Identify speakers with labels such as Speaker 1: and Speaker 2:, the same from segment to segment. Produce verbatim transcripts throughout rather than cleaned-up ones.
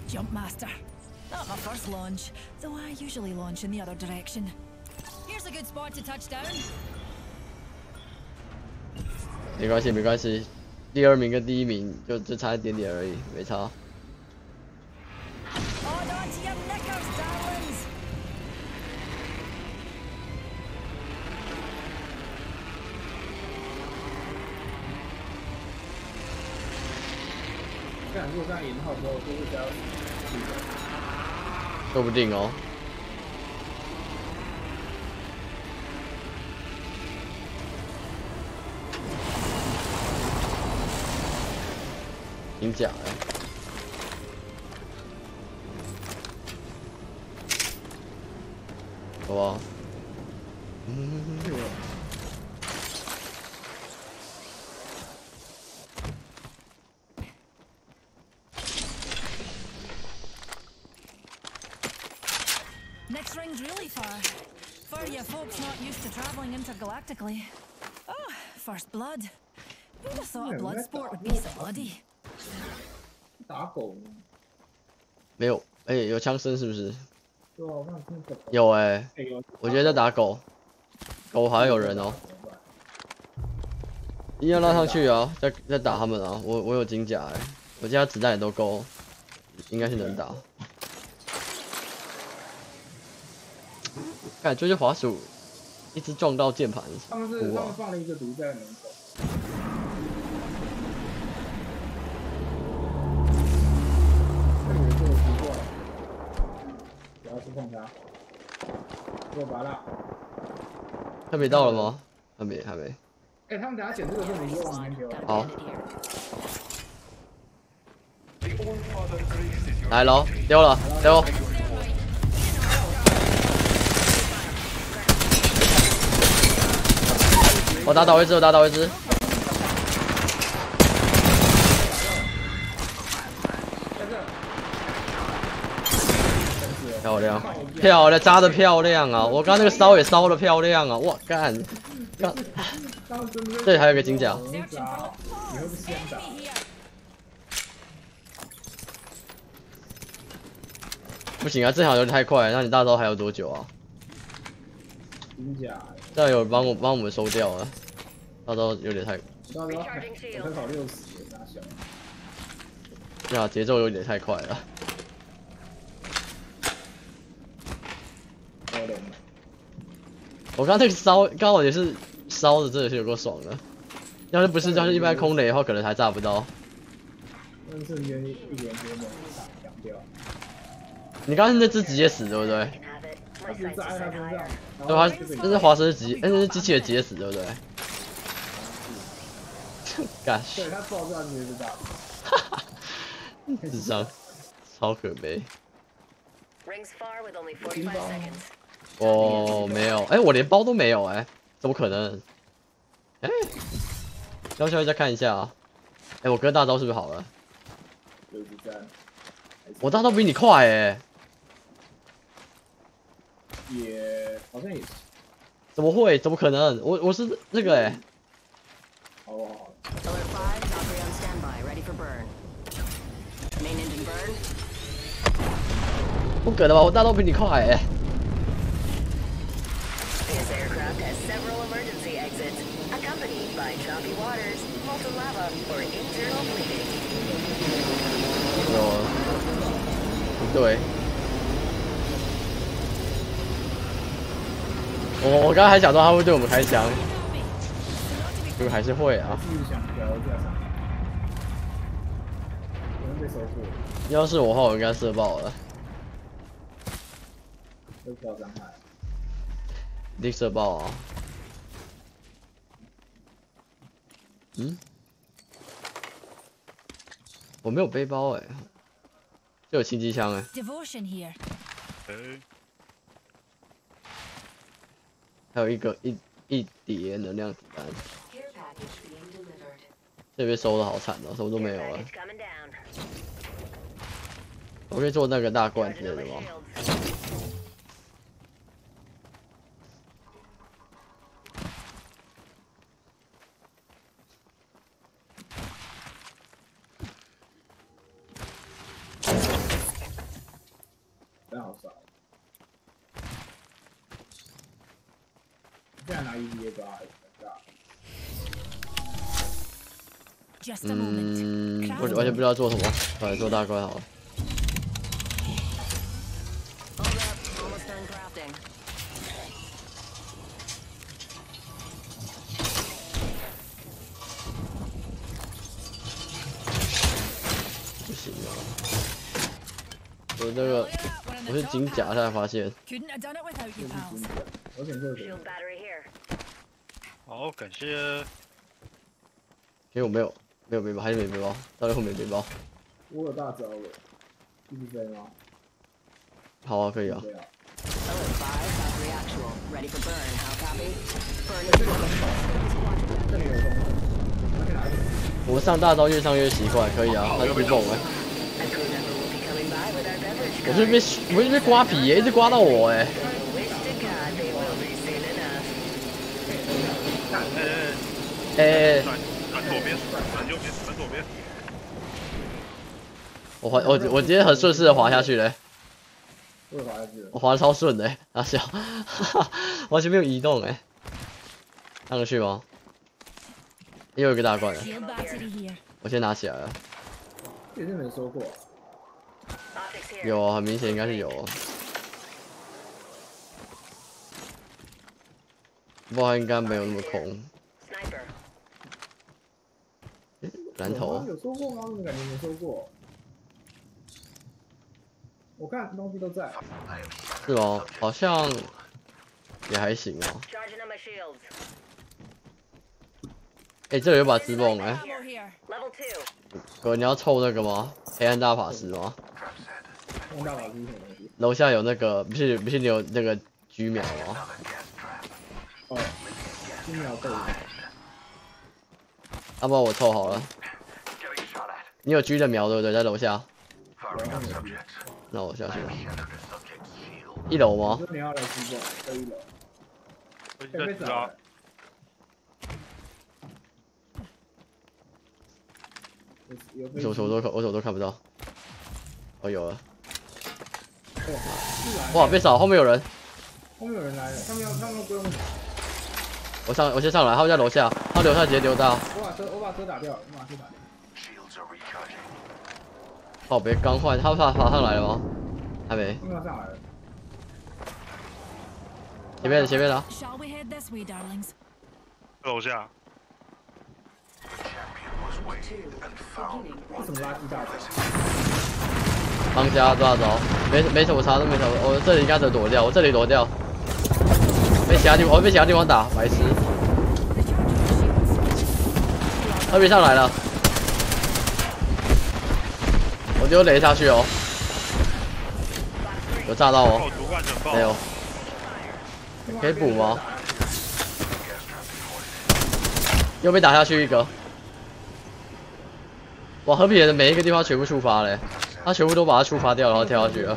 Speaker 1: jump master. Not my first launch, though I usually launch in the other direction. Here's a good spot to touch down.
Speaker 2: 没关系，没关系，第二名跟第一名就就差一点点而已，没差。
Speaker 1: Hold on to your knickers, darlings.
Speaker 3: 看，如果这样赢的话，我就会加入。
Speaker 2: 说不定哦。挺假的。好不好？嗯。
Speaker 1: Next ring's really far. For you folks not used to traveling intergalactically. Oh, first blood. Who'd have thought a blood sport would be so bloody?
Speaker 3: 打狗吗？
Speaker 2: 没有，哎、欸，有枪声是不是？
Speaker 3: 对啊，我看听狗。
Speaker 2: 有哎、欸，我觉得在打狗，狗还有人哦。一定要拉上去啊！再再打他们啊！我我有金甲哎、欸，我现在子弹也都够，应该是能打。感觉就滑鼠一直撞到键盘。
Speaker 3: 他们是他们放了一个毒在门口。这里有这个毒过来，不要去碰它。给我拔了。
Speaker 2: 他没到了吗？还没，还没。
Speaker 3: 哎、欸，他们等下捡这个时候，你就往前丢。
Speaker 2: 好。来喽，丢了，丢。我打倒一只，我打倒一只。漂亮，漂亮，扎的漂亮啊！我刚刚那个烧也烧的漂亮啊！我干，干，这里还有个金甲。不行啊，这场有点太快，那你大招还有多久啊？
Speaker 3: 金甲。
Speaker 2: 这样有帮我帮我们收掉了，大招有点太。
Speaker 3: 大招我才跑六十，大小。
Speaker 2: 对啊，节奏有点太快了。我刚刚那个烧，刚好也是烧的，真的是有够爽的。要是不是，要是一般空雷的话，可能还炸不到。
Speaker 3: 那瞬间一连接猛挡掉。
Speaker 2: 你刚刚那只直接死，对不对？
Speaker 3: 他直接在他身上。
Speaker 2: 对啊，那是华生直接，那是机器的直接死，对不对？干。
Speaker 3: 对他爆炸直接就炸。
Speaker 2: 哈哈，智商超可悲。我没有，哎、欸，我连包都没有、欸，哎，怎么可能？哎、欸，要不要再看一下啊？哎、欸，我哥大招是不是好了？我大招比你快哎、欸。
Speaker 3: 也好像也是。
Speaker 2: 怎么会？怎么可能？我我是那个哎、欸。
Speaker 3: 好不好？
Speaker 2: 不可能吧？我大招比你快哎、欸。
Speaker 4: This aircraft has several emergency exits, accompanied by choppy waters, molten lava, or internal bleeding.
Speaker 2: 有，对。我我刚刚还想说他会对我们开枪，结果还是会啊。要是我的话，我应该射爆了。
Speaker 3: 会爆伤害。
Speaker 2: 一定射爆啊！嗯，我没有背包哎、欸，就有轻机枪哎、
Speaker 1: 欸。
Speaker 2: 还有一个一一叠能量子弹。这边收的好惨哦，什么都没有了。我可以做那个大罐之类的吗？
Speaker 3: 真好帅。现在拿 E V A 抓，尴尬。
Speaker 1: Just a moment.
Speaker 2: 嗯，我完全不知道做什么，我来做大怪好了。
Speaker 4: Hold up, almost done crafting.
Speaker 2: 不行啊！我那个
Speaker 1: Hell yeah, we're in
Speaker 2: 我
Speaker 1: the
Speaker 2: 是
Speaker 1: top
Speaker 2: 金甲，
Speaker 1: half.
Speaker 2: 才发现。
Speaker 1: Couldn't have done it without
Speaker 3: 这
Speaker 1: you,
Speaker 3: 是
Speaker 1: pals.
Speaker 3: 金的，我选这个。
Speaker 4: Shield battery here.
Speaker 5: 好，感谢。
Speaker 2: 因为我没有没有背包，还是没背包，到底后面背包。
Speaker 3: 我有大招了，继续飞吗？
Speaker 2: 好啊，可以啊。
Speaker 3: 对啊。
Speaker 4: Alert five, factory actual. Ready for burn. How copy? Burn is
Speaker 3: 这里有东西，那去哪里？
Speaker 2: 我们上大招越上越习惯，可以啊，他是不蹦哎。
Speaker 4: A crew member will be coming by with our beverage
Speaker 2: 我是被我是被刮皮耶，一直刮到我哎。
Speaker 4: Wish to God they will be soon enough.
Speaker 5: 哎
Speaker 2: 哎，
Speaker 5: 转转左边，转右边，转左边。
Speaker 2: 我滑我我今天很顺势的滑下去嘞，
Speaker 3: 我有滑下去了。
Speaker 2: 我滑的超顺的，大笑，哈哈，完全没有移动哎。上得去吗？又有一个大怪了，
Speaker 1: Shield battery here.
Speaker 2: 我先拿起来了。
Speaker 3: 也是没收过。
Speaker 4: Optics here.
Speaker 2: 有啊，很明显应该是有啊。不过应该没有那么空。
Speaker 4: Sniper.
Speaker 2: 蓝头。
Speaker 3: 有收过吗？我怎么感觉没收过？我看东西都在。
Speaker 2: 是哦，好像也还行哦。
Speaker 4: Charging on my shields.
Speaker 2: 哎、欸，这里有把自蹦哎，
Speaker 1: Ammo here.
Speaker 4: Level two.
Speaker 2: 哥，你要凑那个吗？黑暗大法师吗？
Speaker 3: 用大法师是什么东西？
Speaker 2: 楼下有那个，不是不是你有那个狙秒吗？
Speaker 3: 哦，一秒够。
Speaker 2: 要不然我凑好了。你有狙的苗对不对？在楼下。那我下去了。一楼吗？
Speaker 3: 你要来击中，在一楼。
Speaker 5: 我已
Speaker 3: 被被找
Speaker 5: 经在知道
Speaker 3: 了。有被
Speaker 2: 我手都看，我手都看不到。哦，有了。
Speaker 3: 哇！
Speaker 2: 哇，被扫，后面有人。
Speaker 3: 后面有人来了，他们要他们不用。
Speaker 2: 我上，我先上来，他们在楼下，他楼下直接丢到。
Speaker 3: 我把车我把车打掉了，我把车打掉。
Speaker 2: 哦，别刚换，他爬爬上来了吗？还没。
Speaker 3: 他们要上来了。
Speaker 2: 前面的，前面的。
Speaker 1: Shall we head this way, darlings?
Speaker 5: 楼下。
Speaker 3: 为什么垃圾大招？
Speaker 2: 当家抓着，没没什么差都没什么，我这里应该能躲掉，我这里躲掉。被其他地方，我被其他地方打，白痴。那边上来了，我丢雷下去哦。有炸到哦，
Speaker 5: 哦，毒罐整爆。
Speaker 2: 没有。可以补吗？又被打下去一个。哇，和平的每一个地方全部触发嘞，他全部都把它触发掉，然后跳下去了。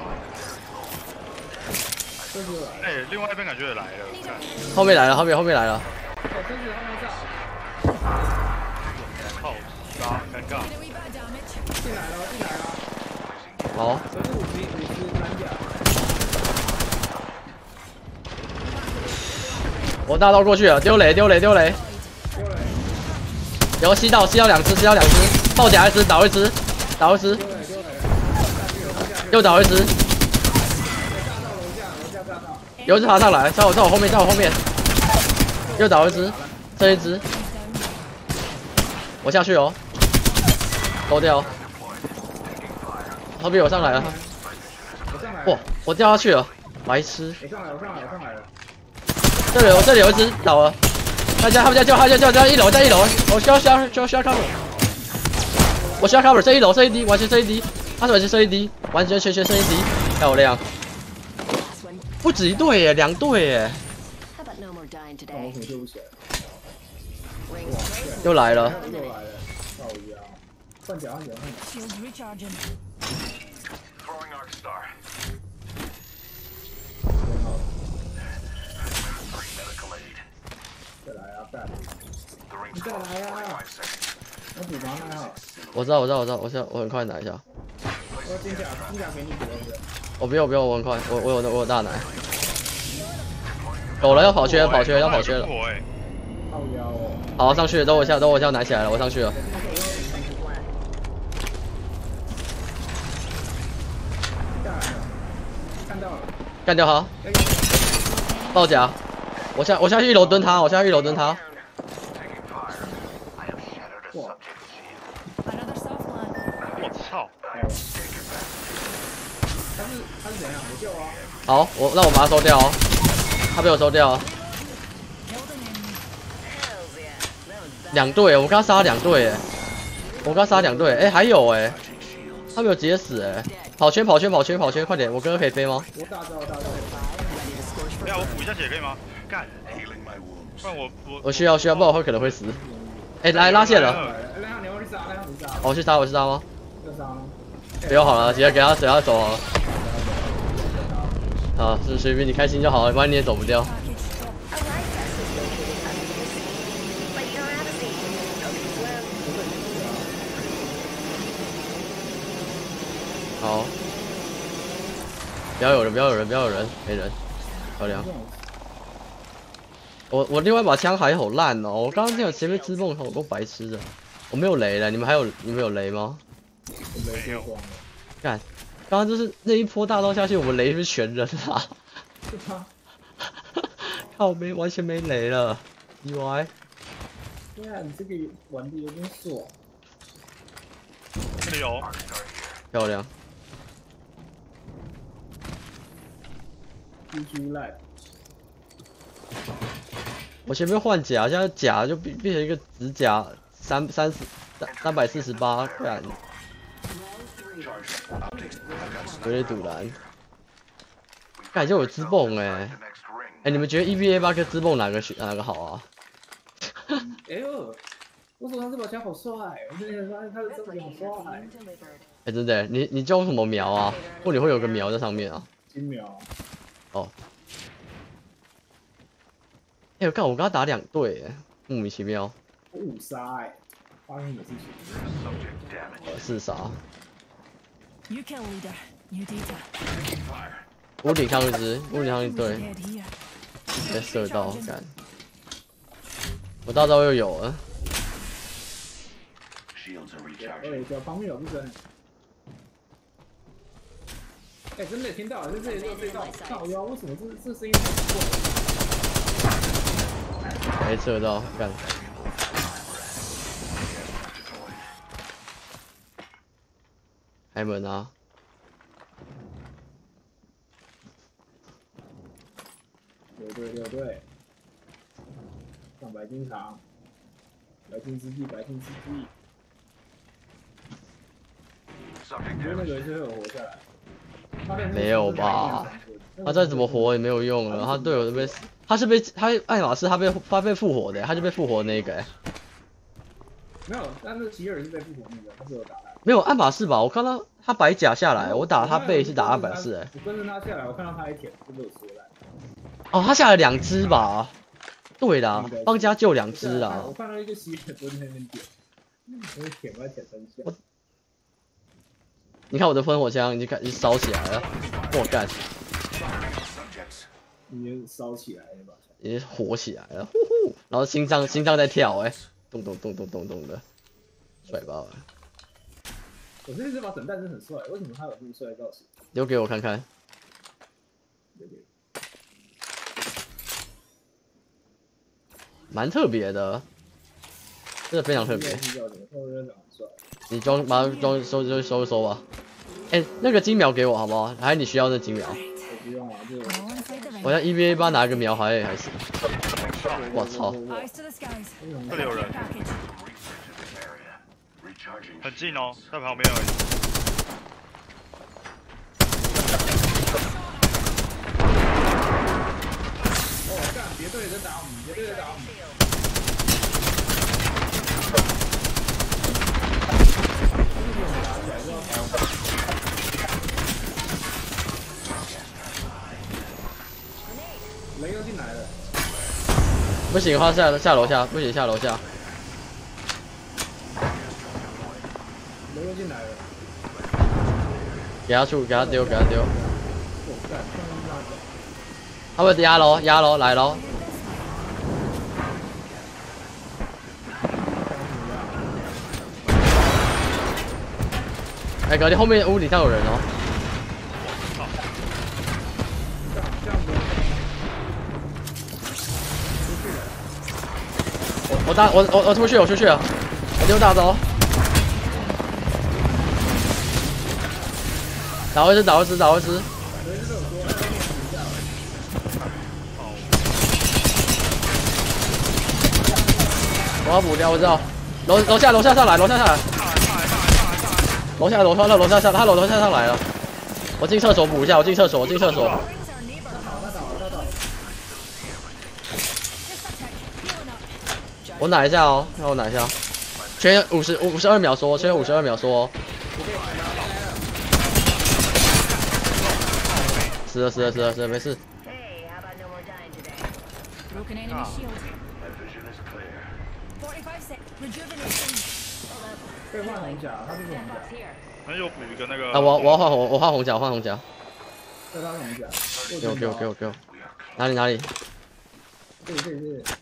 Speaker 5: 哎，另外一边感觉也来了，看。
Speaker 2: 后面来了，后面后面来了。
Speaker 5: 靠，杀，尴尬。
Speaker 1: Did a wee bit of damage.
Speaker 3: 进来了，进来了。
Speaker 2: 好，
Speaker 3: 可是五十五十三甲。
Speaker 2: 我大刀过去了，丢雷丢雷丢雷，
Speaker 3: 丢雷，
Speaker 2: 然后吸到吸到两只，吸到两只，爆甲一只，倒一只，倒一只，
Speaker 3: 丢雷，丢雷。下去了，下去了。
Speaker 2: 又倒一只，
Speaker 3: 炸到楼下，楼下炸到。
Speaker 2: 有一只爬上来，在我在我后面，在我后面，又倒一只，剩一只，我下去哦，勾掉，后面有上来了，
Speaker 3: 我上来了。
Speaker 2: 哇，我掉下去了，白痴，
Speaker 3: 我上来，我上来，我上来了。
Speaker 2: 这里有这里有一只倒了，大家他们在叫他在叫在一楼在一楼，我需要需要需要需要 cover， 我需要 cover 这一楼这一滴完全这一滴，他是完全这一滴，完全全全这一滴，漂亮，
Speaker 4: Last one.
Speaker 2: 不止一队耶，两队耶，
Speaker 4: How about no more dying
Speaker 3: 但我
Speaker 4: today?
Speaker 3: 可能救不起来。
Speaker 4: Rings close.
Speaker 2: 又来了。
Speaker 3: 又来了，靠一样。换脚，换脚，换脚。
Speaker 1: Shields recharging.
Speaker 3: 很好。再来啊，再来！你再来啊！我补防还好。
Speaker 2: 我知道我知道我知道，我现在我很快拿一下。
Speaker 3: 我我金甲金甲给你补一个。
Speaker 2: 我不用不用，我很快，我我有我有大奶。有了，要跑缺跑缺要跑缺了。
Speaker 3: 靠腰哦。
Speaker 2: 好，上去了，等我一下，等我一下拿起来了，我上去了。
Speaker 3: 看到了。
Speaker 2: 干掉他。爆甲。我下我下去一楼蹲他，我下去一楼蹲他。
Speaker 1: Another soft land.
Speaker 5: 我操！
Speaker 3: 他是他是怎样？我救啊！
Speaker 2: 好，我那我把他收掉哦，他被我收掉哦。
Speaker 1: Killed an enemy.
Speaker 2: 两队，我刚刚杀了两队，哎，我刚刚杀两队，哎，还有哎，他没有直接死哎，跑圈跑圈跑圈跑圈，快点，我哥哥可以飞吗？
Speaker 3: 我大招大招。
Speaker 5: 哎呀，我补一下血可以吗？干！不然我我
Speaker 2: 我需要需要，不然我会可能会死。哎，来拉线了，
Speaker 3: 来，你要去杀，来，你杀。
Speaker 2: 我去杀，我去杀吗？
Speaker 3: 要杀吗？
Speaker 2: 不要好了，直接给他给他走好了。啊，是随便你开心就好了，不然你也走不掉。
Speaker 4: A life vest is located under your seat, but you don't have a seat. Hope you swim.
Speaker 2: 好，不要有人，不要有人，不要有人，没人，漂亮。我我另外一把枪还好烂哦，我刚刚那个前面自蹦头够白痴的，我没有雷了，你们还有你们有雷吗？
Speaker 3: 没有。
Speaker 2: 干，刚刚就是那一波大刀下去，我们雷是不是全扔啊？
Speaker 3: 是吗？
Speaker 2: 靠，没完全没雷了，意外。
Speaker 3: 对啊，你这个玩的有点爽。
Speaker 5: 这里有。
Speaker 2: 漂亮。
Speaker 3: 蜘蛛赖。
Speaker 2: 我前面换甲，现在甲就变变成一个直甲，三三十三三百四十八，干，有点堵拦。感觉有自蹦哎，哎，你们觉得 E V A 八跟自蹦哪个选哪个好啊？
Speaker 3: 哎呦，我手上这把枪好帅，我之前发现他的这把好帅。
Speaker 2: 哎，真的，你你用什么苗啊？或你会有个苗在上面啊？
Speaker 3: 金苗。
Speaker 2: 哦。 哎、欸，我看我跟他打两队，哎，莫名其妙。
Speaker 3: 我五杀哎，发生什么事情？
Speaker 2: 呃，四杀。
Speaker 1: You kill leader. You data.
Speaker 2: 屋顶上一只，屋顶上一
Speaker 1: Who's
Speaker 2: 队，
Speaker 1: dead here?
Speaker 2: 被射到，干。我大招又有了。
Speaker 3: 哎，这旁边有不真。哎，真的听到，在这里就听到，靠腰，为什么这这声音太怪？
Speaker 2: 没射到，干。开门啊！
Speaker 3: 六队六队，上白金场，白金之际，白金之际。因为那个最后活下来。
Speaker 2: 没有吧？他再怎么活也没有用了，他队友都被。 他是被他爱马仕，他被他被复活的，他就被复活的那个、欸。
Speaker 3: 没有，但是奇尔是被复活那个，他是有打来。
Speaker 2: 没有爱马仕吧？我看到他白甲下来，我打他背是打爱马仕、欸。
Speaker 3: 我跟着他下来，我看到他一舔就被我缩来。
Speaker 2: 哦，他下了两只吧？对的，帮家救两只啦。
Speaker 3: 我看到一个奇尔蹲在那边舔，我舔我舔三下。
Speaker 2: 你看我的喷火枪已经开始烧起来了，我干！
Speaker 3: 已经烧起来了吧？
Speaker 2: 已经火起来了，呼呼！然后心脏心脏在跳，哎，咚咚咚咚咚咚的，帅爆了！
Speaker 3: 我觉得这把整弹真的很帅，为什么他有这么帅的造型？
Speaker 2: 留给我看看。蛮特别的，真的非常特别。你装把它装收收收一收吧。哎、欸，那个金苗给我好不好？还是你需要那金苗？
Speaker 3: 我不用啊，就。
Speaker 2: 我在 E V A 八拿个苗还还行，我操！
Speaker 5: 这里有人，很近哦，在旁边而已。
Speaker 3: 哦，干！别队在打我们，别队在打我们。雷又进来了，
Speaker 2: 不行的话下下楼下，不行下楼下。
Speaker 3: 雷又进来了，
Speaker 2: 给他出，给他丢，给他丢。
Speaker 3: 我干，
Speaker 2: 他们压喽，压喽，来喽。哎，哥，你后面屋顶上有人哦。我我大我我我出去，我出去了，我丢大招。打一只，打一只，打一只。我要补掉，我知道。楼楼下楼下上来，楼下上来。楼下楼下楼下上，他楼楼下上来了。我进厕所补一下，我进厕所，我进厕所。我拿一下哦，让我拿一下。缺五十五十二秒缩，缺五十二秒缩。死了死了死了死了，没事。
Speaker 1: Broken enemy shield. forty-five seconds. Rejuvenation.
Speaker 3: 被换红甲，他是红甲。
Speaker 5: 那又补一个那个。
Speaker 2: 啊，我我要换红，我换红甲，换红甲。
Speaker 3: 被他红甲。
Speaker 2: 给我给我给我给我。哪里哪里？
Speaker 3: 这里这里这里。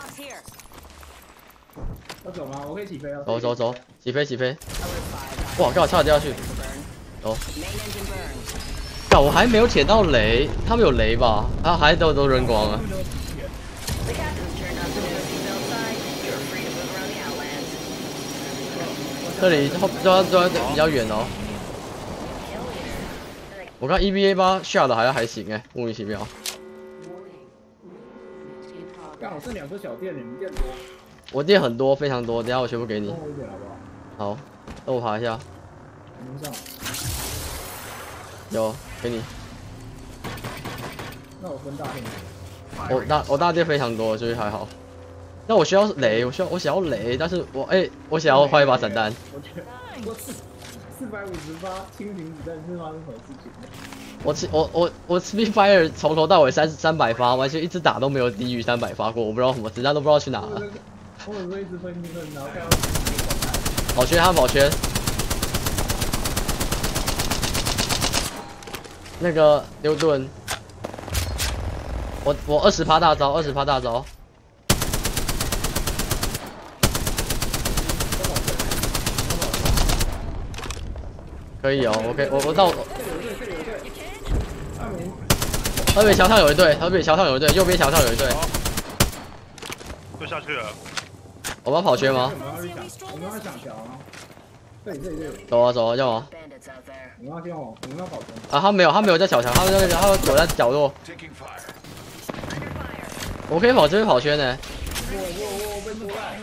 Speaker 3: 要走吗？我可以起飞啊。
Speaker 2: 走走走，起飞起飞。哇，刚好差点掉下去。走。干，我还没有捡到雷，他们有雷吧？啊，还都都扔光了。这里后都都比较远哦。我看 E V A 八下的还还行哎，莫名其妙。
Speaker 3: 刚好剩两个小店，你们店多。
Speaker 2: 我店很多，非常多，等下我全部给你。
Speaker 3: 帮我一点好不好？
Speaker 2: 好，那我爬一下。
Speaker 3: 能上。
Speaker 2: 有，给你。
Speaker 3: 那我分大店。
Speaker 2: 我大我大店非常多，所以还好。那我需要雷，我需要我想要雷，但是我哎、欸，我想要换一把散弹。
Speaker 3: 我觉得我四四百五十八蜻蜓子弹是发生什么事情？
Speaker 2: 我我我我 Spitfire 从头到尾三三百发，完全一直打都没有低于三百发过，我不知道什么子弹都不知道去哪了。
Speaker 3: 我有时候一直分一分，然后看到
Speaker 2: 跑圈，他跑圈。那个牛顿，我我二十趴大招，二十趴大招。可以哦，我可以，我我到。河北桥上有一队，河北桥上有一队，右边桥上有一队。
Speaker 5: 又下去了。
Speaker 2: 我们要跑圈吗？
Speaker 3: 我们要去抢，我们要抢桥啊！这里这里这里。
Speaker 2: 走啊走啊，要吗？
Speaker 3: 我们要先往，我们要跑圈。
Speaker 2: 啊，他没有，他没有在小桥，他在他躲在角落。我可以跑这边跑圈呢。
Speaker 3: 我我我被拖烂。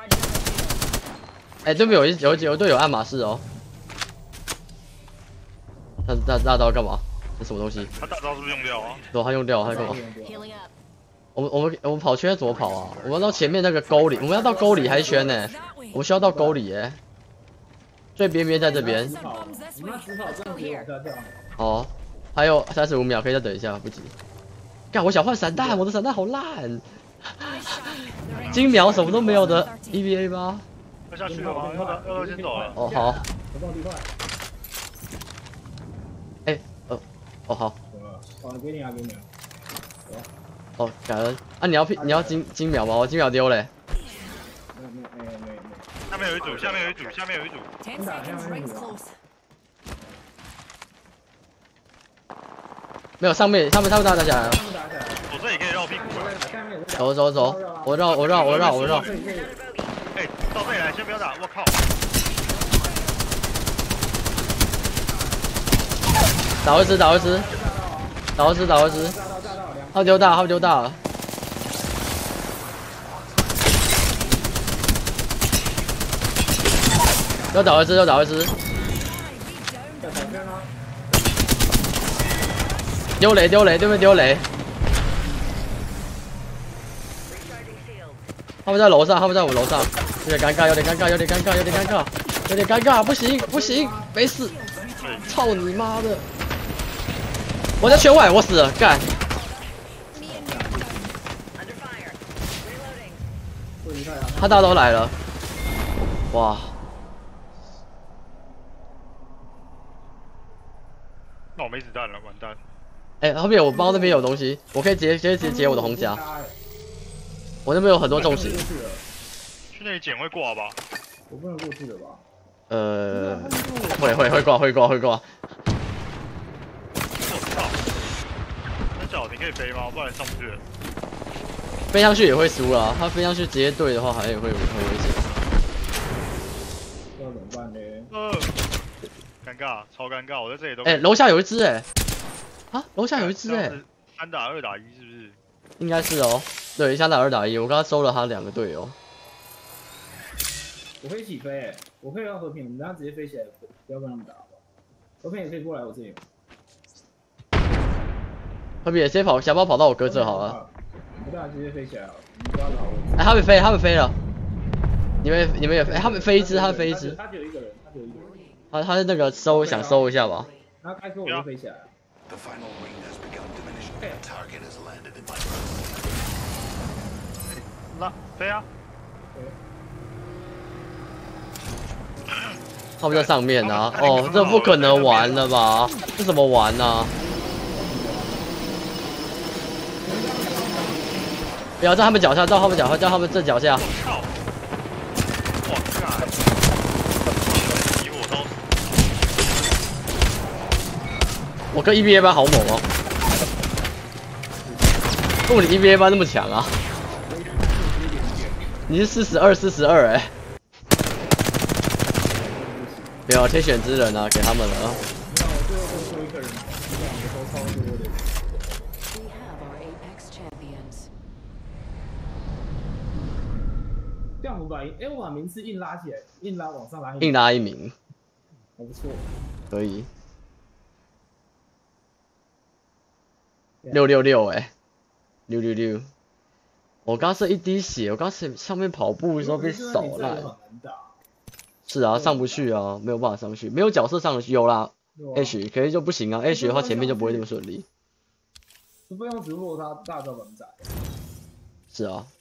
Speaker 2: 哎，对面有一有有一队有爱马仕哦。那那大刀干嘛？这什么东西？
Speaker 5: 他大招是不是用掉啊？
Speaker 2: 对，他用掉，他干嘛？我们我们我们跑圈怎么跑啊？我们到前面那个沟里，我们要到沟里还圈呢？我们需要到沟里耶。最边边在这边。
Speaker 3: 你们要直跑，这样子往下跳。
Speaker 2: 哦，还有三十五秒，可以再等一下，不急。干，我想换散弹，我的散弹好烂。金秒什么都没有的 E V A 吧？
Speaker 5: 要下去了吗？要要要先走了。
Speaker 2: 哦好。
Speaker 3: 我放地块。
Speaker 2: 哎，呃，哦好。
Speaker 3: 好，给你啊，给你啊。
Speaker 2: 哦，感恩啊！你要你要金金秒吗？我金秒丢嘞。
Speaker 3: 没有没有没有没有。
Speaker 5: 下面有一组，下面有一组，下面有一组。
Speaker 1: Ten seconds, rings close.
Speaker 2: 没有，上面上面上面打起来了。
Speaker 5: 我这里可以绕屁股。
Speaker 2: 走走走，我绕我绕我绕我绕。
Speaker 5: 哎，到这里来，先不要打，我靠！
Speaker 2: 打一只打一只，打一只打一只。他丢大，他丢大了。又打一只，又打一只。丢雷，丢雷，对面丢雷。他们在楼上，他们在我们楼上，有点尴尬，有点尴尬，有点尴尬，有点尴尬，有点尴尬，不行，不行，没事。操你妈的！我在圈外，我死了，干。他大刀来了，哇！
Speaker 5: 那我没子弹了，完蛋。
Speaker 2: 哎、欸，后面我不知道那边有东西，我可以直接直接直接解我的红甲。我那边有很多重视。
Speaker 5: 去那里捡会挂吧？
Speaker 3: 我不能过去了吧？
Speaker 2: 呃，会会会挂会挂会挂。
Speaker 5: 我操！那脚你可以飞吗？不然上不去。
Speaker 2: 飞上去也会输啊，他飞上去直接对的话，还也会很危险。
Speaker 3: 要怎么办呢？
Speaker 5: 呃，尴尬，超尴尬，我在这里都。
Speaker 2: 哎、欸，楼下有一只哎、欸，啊，楼下有一只哎、欸，
Speaker 5: 三打二打一是不是？
Speaker 2: 应该是哦，对，三打二打一，我刚刚收了他两个队友。
Speaker 3: 我可以起飞哎、欸，我可以让和平，你们等下直接飞起来，不要跟他们打好不好？和平也可以过来我这里。
Speaker 2: 和平也直接跑，想办法跑到我哥这好了。
Speaker 3: 我等下直接飞起来了，你不要打我。
Speaker 2: 哎、欸，他们飞，他们飞了。你们你们也飞、欸，他们飞一只，他飞一只。
Speaker 3: 他只有一个人，他只有一个人。
Speaker 2: 他他是那个收想收一下吧。
Speaker 3: 他开车我就飞起来了。
Speaker 5: 那飞啊！
Speaker 2: 他们在上面啊！哦，这不可能玩了吧？这怎么玩呢、啊？不要在他们脚下，在他们脚下，在他们正脚下。
Speaker 5: 操！哇塞！以我刀。
Speaker 2: 我跟 E V A 班好猛哦！为什么你 E V A 班那么强啊？你是四十二四十二哎！没有天选之人啊，给他们了。
Speaker 3: 那我最后多出一个人，两个都超多的。这样我把哎，我把名次硬拉起来，硬拉往上拉，
Speaker 2: 硬拉一名，
Speaker 3: 还不错，
Speaker 2: 可以。六六六哎，六六六。我刚是一滴血，我刚是上面跑步的时候被扫烂。是啊，上不去啊，没有办法上去，没有角色上得去。有啦 ，H 可是就不行啊 ，H 的话前面就不会那么顺利。
Speaker 3: 除非用直落他大招把你宰。
Speaker 2: 是啊。